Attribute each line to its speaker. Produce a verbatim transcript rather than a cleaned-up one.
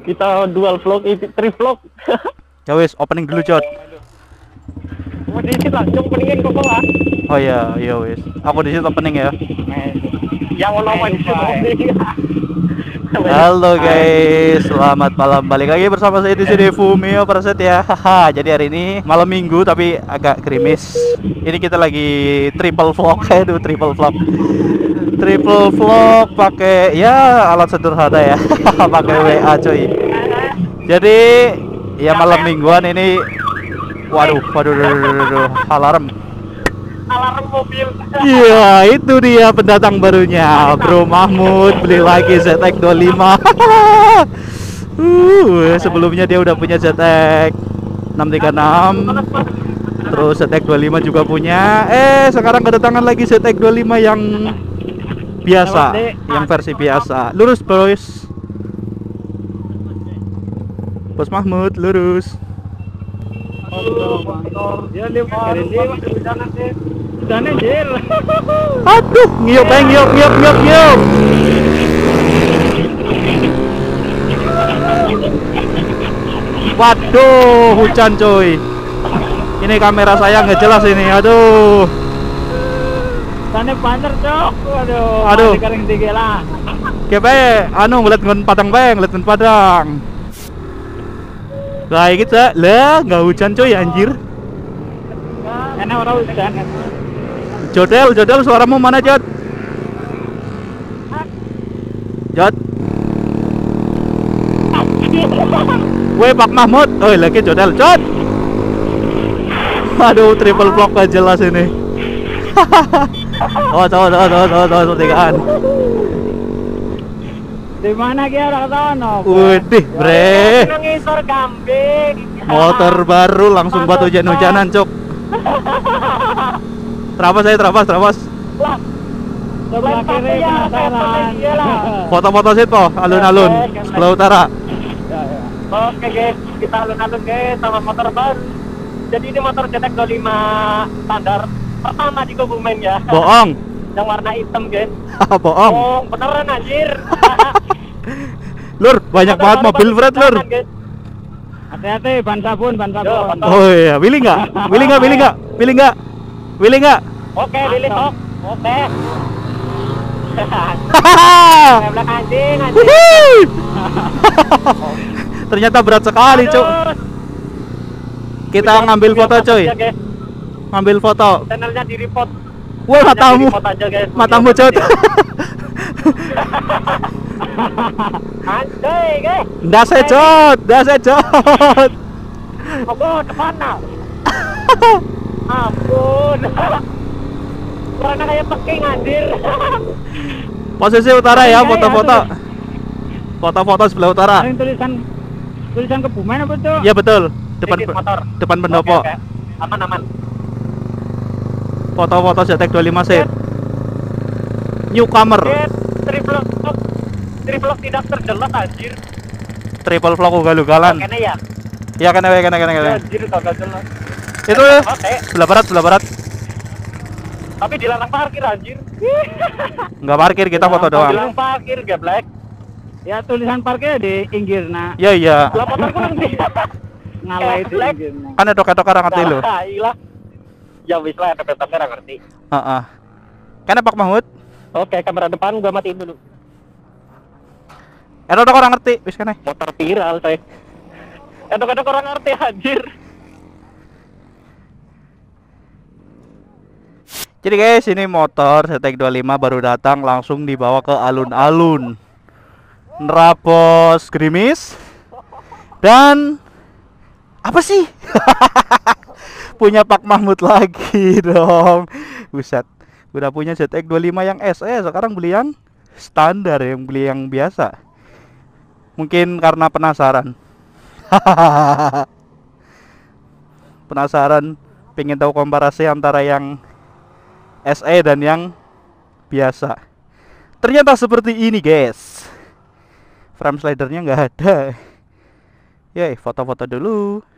Speaker 1: Kita dual vlog, tri vlog.
Speaker 2: Ya wis, opening dulu, Jod.
Speaker 1: Mau diisi langsung openingin kok lah.
Speaker 2: Oh iya, iya wis. Aku di situ opening ya.
Speaker 1: Yang mau apa di situ?
Speaker 2: Halo guys, selamat malam. Balik lagi bersama saya di sini Fumio Prasetya. Haha, jadi hari ini malam Minggu tapi agak gerimis. Ini kita lagi triple vlog, aduh triple vlog. Triple vlog pakai ya alat sederhana ya. Pakai W A cuy. Jadi ya malam mingguan ini. Waduh, waduh, waduh, waduh, waduh, alarm.
Speaker 1: Alarm mobil.
Speaker 2: Iya, itu dia pendatang barunya, Bro Mahmud beli lagi Z X dua puluh lima. uh, sebelumnya dia udah punya Z X enam tiga enam. Terus Z X dua puluh lima juga punya. Eh, sekarang kedatangan lagi Z X dua puluh lima yang biasa, yang versi biasa. Lurus, boys. Bos Mahmud, lurus. Aduh, ngiyop eh, ngiyop, ngiyop, ngiyop, ngiyop. Waduh, hujan coy. Ini kamera saya nggak jelas ini, aduh.
Speaker 1: Sana banter cok, aduh.
Speaker 2: Aduh.
Speaker 1: Kering tiga lah.
Speaker 2: Kepe, anu ngeliat ngon padang beng, ngeliat ngon padang. Kayak gitu lah, nggak hujan coy anjir.
Speaker 1: Enak orang hujan.
Speaker 2: Jodel, Jodel, suaramu mana Jod? Jod. Weh Pak Mahmud, oh lagi Jodel, Jod. Aduh, triple vlog gak jelas ini. Oh, tahu, tahu, tahu, tahu, tahu, pertigaan.
Speaker 1: Di mana kia orang sono?
Speaker 2: Widih, bre.
Speaker 1: Ngisor kambing.
Speaker 2: Motor baru langsung buat hujan-hujanan, Cuk. Terabas saya, terabas, terabas.
Speaker 1: Lah. Sebelah kiri penasaran.
Speaker 2: Foto-foto situ, alun-alun sebelah utara.
Speaker 1: Oke guys, kita alun-alun guys sama motor baru. Jadi ini motor Z X dua puluh lima standar pertama di Kebumen ya.
Speaker 2: Bohong.
Speaker 1: Yang warna hitam guys.
Speaker 2: Bohong.
Speaker 1: Oh, beneran anjir.
Speaker 2: Lur, banyak banget mobil Fred, Lur.
Speaker 1: Hati-hati, ban sabun, ban sabun.
Speaker 2: Oh iya, pilih nggak? Pilih nggak? Pilih nggak? Pilih nggak? Pilih nggak?
Speaker 1: Oke, pilih sok. Oke. Ngeblak anjing, anjing.
Speaker 2: Ternyata berat sekali, Cuk. Kita ngambil foto, coy. Ngambil foto.
Speaker 1: Channelnya di report.
Speaker 2: Wah, matamu. Matamu, Cuk.
Speaker 1: Anjay, guys.
Speaker 2: Ndak secot, ndak secot.
Speaker 1: Ampun, mana? Ampun. Karena kayak peking anjir.
Speaker 2: Posisi utara ya, foto-foto. Foto-foto sebelah utara.
Speaker 1: Ini tulisan tulisan Kebumen apa tuh?
Speaker 2: Iya betul. Depan
Speaker 1: motor.
Speaker 2: Depan pendopo.
Speaker 1: Oke, oke. Aman aman.
Speaker 2: Foto-foto Z X dua puluh lima seat. Newcomer.
Speaker 1: Triple vlog. Triple vlog tidak terjelas anjir.
Speaker 2: Triple vlog ugal-ugalan.
Speaker 1: Kene ya.
Speaker 2: Iya kene we kene kene kene.
Speaker 1: Anjir kagak jelas.
Speaker 2: Itu sebelah barat, sebelah barat.
Speaker 1: Tapi dilarang parkir anjir.
Speaker 2: Enggak parkir, kita foto doang.
Speaker 1: Dilarang parkir geblek. Ya tulisan parkir di inggirna.
Speaker 2: Iya iya.
Speaker 1: Lah motorku nanti. Ngalah itu inggirna.
Speaker 2: Kan edok-edok orang ngerti lo.
Speaker 1: Iyalah. Ya wis lah, edok-edok orang ngerti.
Speaker 2: Heeh. Kan Pak Mahmud?
Speaker 1: Oke, kamera depan gua matiin dulu.
Speaker 2: Edok-edok orang ngerti, wis kene.
Speaker 1: Motor viral, coy. Edok-edok orang ngerti anjir.
Speaker 2: Jadi guys, ini motor Z X dua puluh lima baru datang langsung dibawa ke alun-alun. Nerabos gerimis. Dan apa sih? Punya Pak Mahmud lagi dong. Buset. Udah punya Z X dua puluh lima yang S E, sekarang beli yang standar, yang beli yang biasa. Mungkin karena penasaran. Penasaran, pengen tahu komparasi antara yang S E dan yang biasa. Ternyata seperti ini guys. Frame slidernya nggak ada. Yeay, foto-foto dulu.